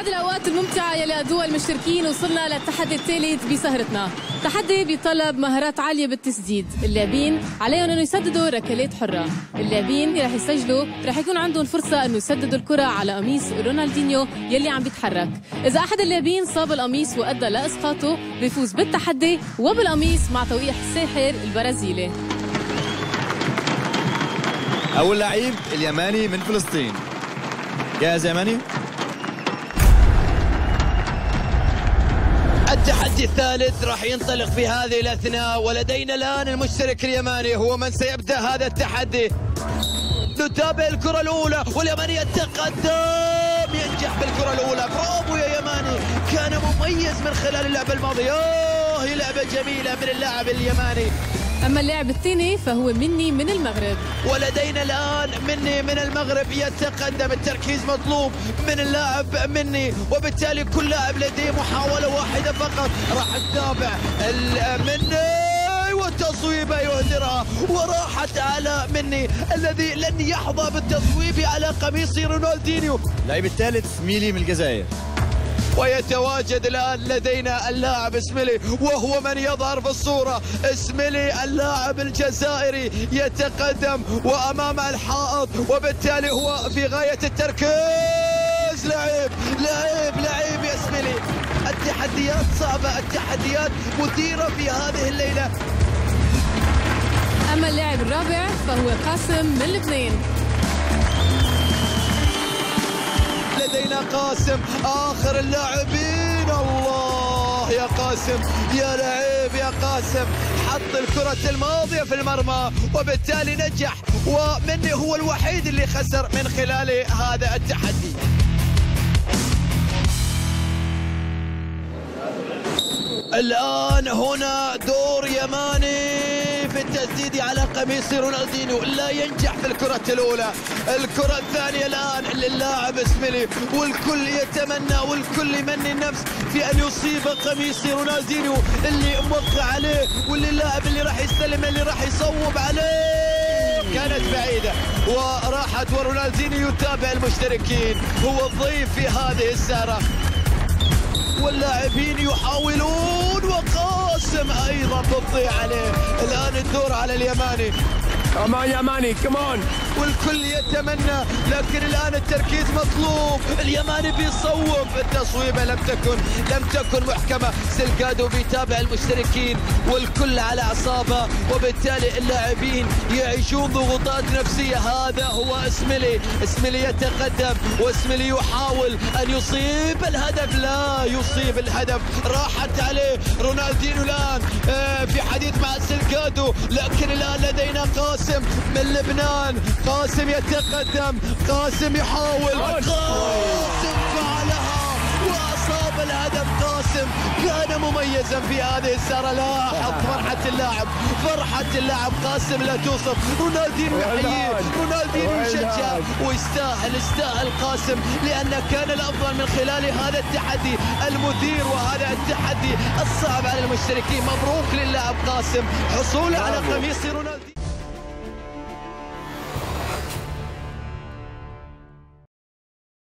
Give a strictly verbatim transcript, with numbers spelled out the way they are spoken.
بعد الأوقات الممتعة يلي قضوها المشتركين وصلنا للتحدي الثالث بسهرتنا. تحدي بيطلب مهارات عالية بالتسديد. اللاعبين عليهم انه يسددوا ركلات حرة. اللاعبين اللي رح يسجلوا رح يكون عندهم فرصة انه يسددوا الكرة على قميص رونالدينيو يلي عم بيتحرك. إذا أحد اللاعبين صاب القميص وأدى لإسقاطه بيفوز بالتحدي وبالقميص مع توقيع الساحر البرازيلي. أول لعيب اليماني من فلسطين. جاهز يماني؟ التحدي الثالث راح ينطلق في هذه الأثناء، ولدينا الآن المشترك اليماني هو من سيبدأ هذا التحدي. نتابع الكرة الأولى واليماني يتقدم، ينجح بالكرة الأولى. برافو يا يماني، كان مميز من خلال اللعبة الماضية. أوه هي لعبة جميلة من اللاعب اليماني. أما اللاعب الثاني فهو مني من المغرب. ولدينا الآن مني من المغرب يتقدم. التركيز مطلوب من اللاعب مني، وبالتالي كل لاعب لديه محاولة واحدة فقط. راح نتابع مني والتصويبة يهدرها، وراحت على مني الذي لن يحظى بالتصويب على قميص رونالدينيو. اللعيب الثالث ميلي من الجزائر. ويتواجد الآن لدينا اللاعب اسميلي، وهو من يظهر في الصورة. اسميلي اللاعب الجزائري يتقدم وأمام الحائط، وبالتالي هو في غاية التركيز. لعيب لعيب لعيب يا اسميلي. التحديات صعبة، التحديات مثيرة في هذه الليلة. أما اللاعب الرابع فهو قاسم من لبنان. لدينا قاسم آخر اللاعبين. الله يا قاسم، يا لعيب يا قاسم. حط الكرة الماضية في المرمى وبالتالي نجح، ومني هو الوحيد اللي خسر من خلال هذا التحدي. الآن هنا دور يماني في التسديد على قميص رونالدينيو، لا ينجح في الكرة الأولى. الكرة الثانية الآن للاعب اسميلي، والكل يتمنى والكل يمني النفس في أن يصيب قميص رونالدينيو اللي موقع عليه، واللي اللاعب اللي راح يستلم اللي راح يصوب عليه. كانت بعيدة وراحت، ورونالدينيو يتابع المشتركين، هو الضيف في هذه السهرة. واللاعبين يحاولون، وقاسم ايضا تضيع عليه. الان الدور على اليماني. كمان يماني كمان. والكل يتمنى، لكن الان التركيز مطلوب. اليماني بيصوب، التصويبه لم تكن لم تكن محكمه. سلقادو بيتابع المشتركين والكل على اعصابه، وبالتالي اللاعبين يعيشون ضغوطات نفسيه. هذا هو اسميلي. اسميلي يتقدم، واسميلي يحاول ان يصيب الهدف، لا يصيب الهدف. راحت عليه رونالدينيو الان في حديث مع سلقادو، لكن الان لدينا قاسم من لبنان. قاسم يتقدم، قاسم يحاول، قاسم فعلها واصاب الهدف. قاسم كان مميزا في هذه السهرة. لاحظ فرحة اللاعب، فرحة اللاعب قاسم لا توصف. رونالدينيو يحييه، رونالدينيو يشجع، ويستاهل استاهل قاسم، لأنه كان الأفضل من خلال هذا التحدي المثير وهذا التحدي الصعب على المشتركين. مبروك للاعب قاسم حصوله على قميص رونالدينيو.